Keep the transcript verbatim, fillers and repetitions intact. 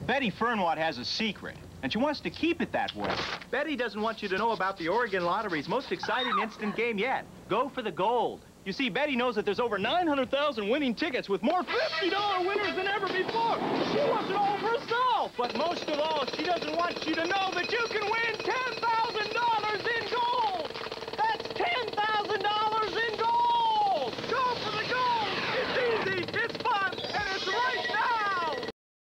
Betty Fernwa has a secret, and she wants to keep it that way. Betty doesn't want you to know about the Oregon Lottery's most exciting instant game yet. Go for the gold. You see, Betty knows that there's over nine hundred thousand winning tickets with more fifty dollar winners than ever before. She wants it all for herself. But most of all, she doesn't want you to know that you can